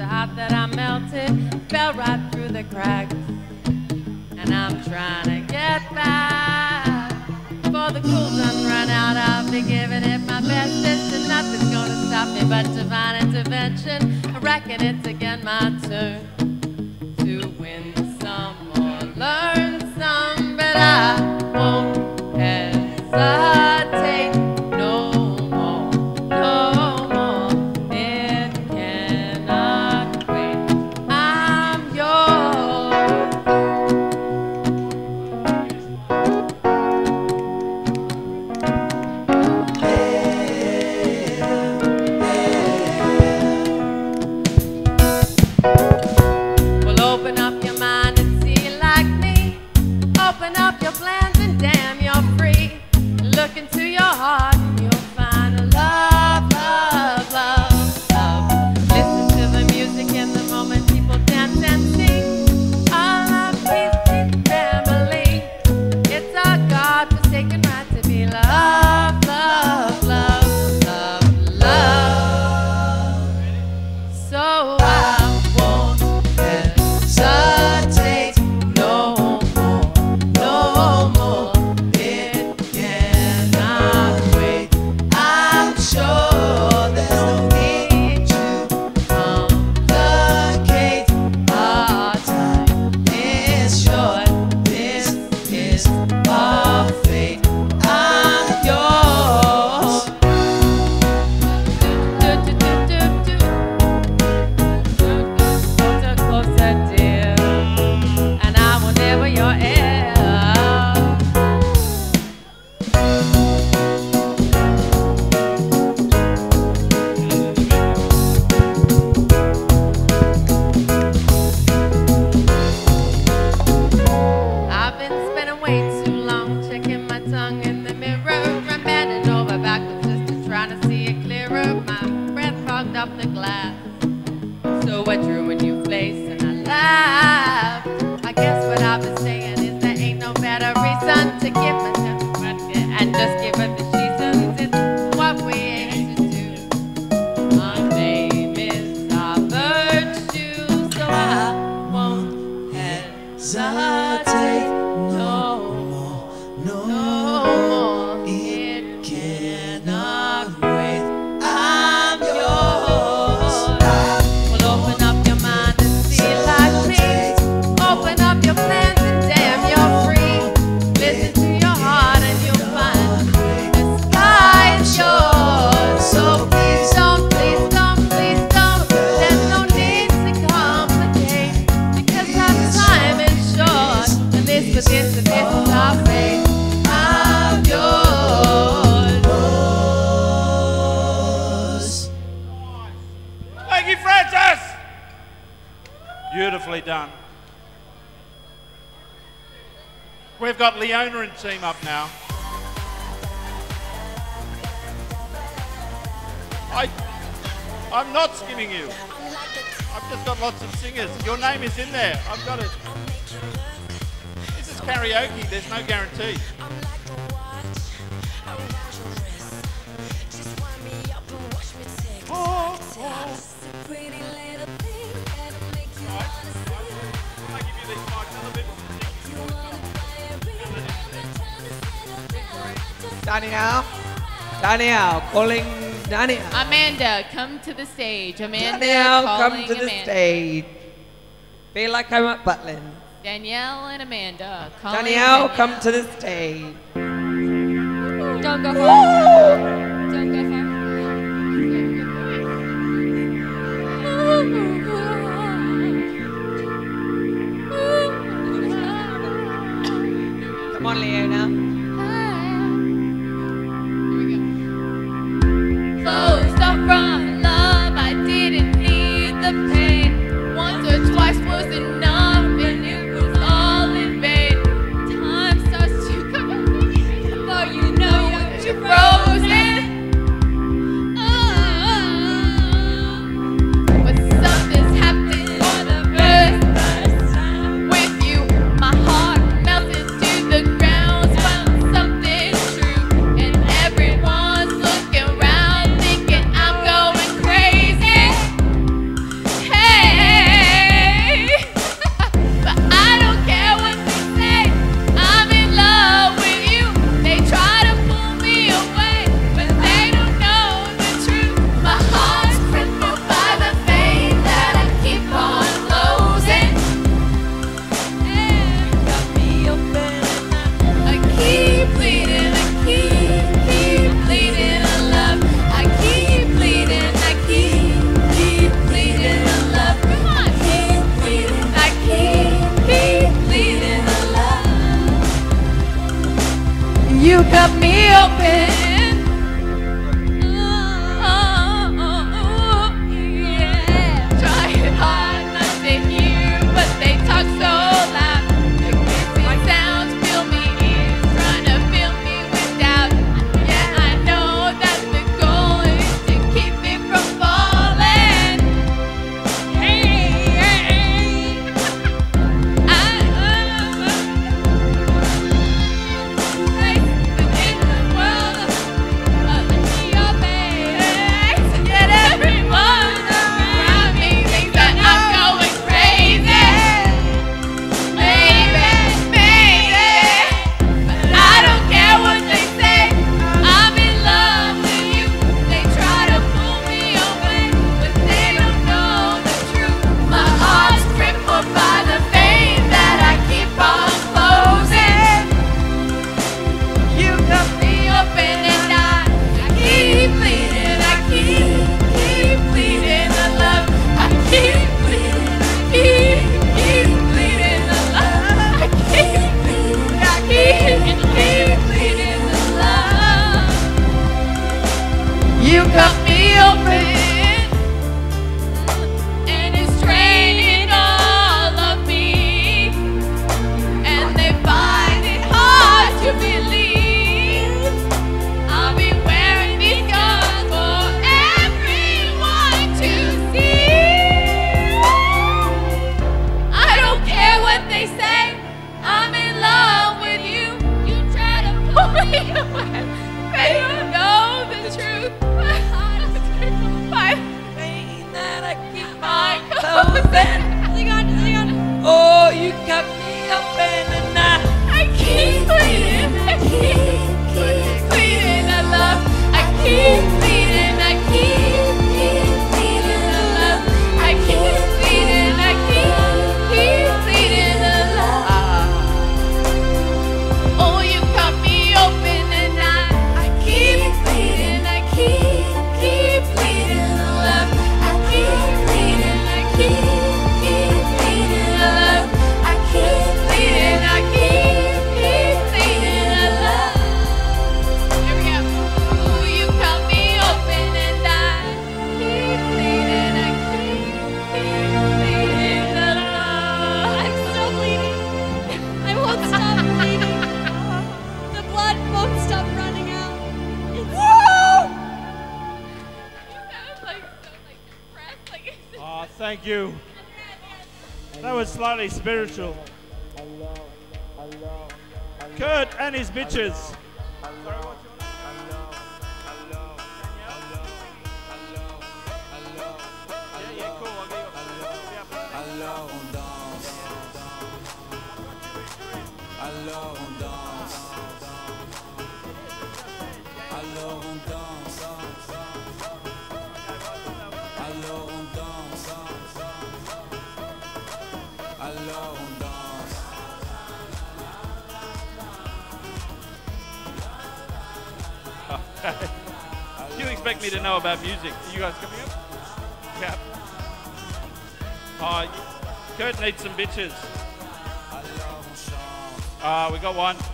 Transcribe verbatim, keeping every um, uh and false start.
so hot that I melted, fell right through the cracks. And I'm trying to get back. Before the cool done run out, I'll be giving it my bestest, and nothing's gonna stop me but divine intervention. I reckon it's again my turn to win some or learn some, but I won't hesitate no more, no more. It cannot wait. I'm yours. Well, open up your mind and see like me. Open up your plans and damn, you're free. Look into your heart and you'll find a love, love, love, love. Listen to the music in the moment, people dance and sing. All love, peace, peace, family. It's our God-forsaken right to be loved, love, love, love, love. So I won't hesitate no more, no more. It cannot wait. I'm sure there's no need to complicate. Our time is short. This is our fate. I'm yours. Do, do, do, do, do. Closer, closer, dear, and I will never your heir. I've been spending way too long checking my tongue in the mirror. I'm bending over backwards just to try to see it clearer. My breath fogged up the glass. So I drew a new face and I laughed. I guess what I've been saying is there ain't no better reason to give myself a breath and just give her the seasons. It's what we aim to do. Our name is our virtue, so I won't hesitate no more, no more. It cannot wait. I'm yours. Well, open up your mind and see like me. Open up your plans and damn, you're free. Listen to your heart and you'll find the sky is yours. So please don't, please don't, please don't. There's no need to complicate, because our time is short, and this was it, so this is our fate. I'm yours. Thank you, Francis! Beautifully done. We've got Leona and team up now. I, I'm not skimming you. I've just got lots of singers. Your name is in there. I've got it. This is karaoke. There's no guarantee. Oh, oh. Danielle, Danielle, calling Danielle. Amanda, come to the stage. Amanda, Danielle, calling come to the Amanda. stage. Feel like I'm at Butland. Danielle and Amanda, calling Danielle, Danielle. come to the stage. Don't go far. Don't go far. Come on, Leona. Closed off from love, I didn't need the pain. Once or twice was enough, and it was all in vain. Time starts to come before you know you're frozen. open. Sing on, sing on. Oh, you got me open and I I keep bleeding, I keep, keep bleeding, I love. I keep bleeding, I keep, keep bleeding, I love. I keep bleeding, I keep, keep bleeding, I love. Oh, you cut me open and I, I keep bleeding, I keep, keep bleeding, I love. I keep bleeding, I keep, keep bleeding, I love. I keep bleeding, I keep, keep bleeding, I love. Here we go. Ooh, you cut me open and I keep bleeding, I keep, keep bleeding, I love. I'm still bleeding. I won't stop bleeding. The blood won't stop running out. Woo! You sound like so like depressed, like. Oh, thank you. That was slightly spiritual. Kurt and his bitches. Yeah, yeah, cool. I'll get you. Do you expect me to know about music? Are you guys coming up? Yeah. Oh, Kurt needs some bitches. Ah, uh, we got one.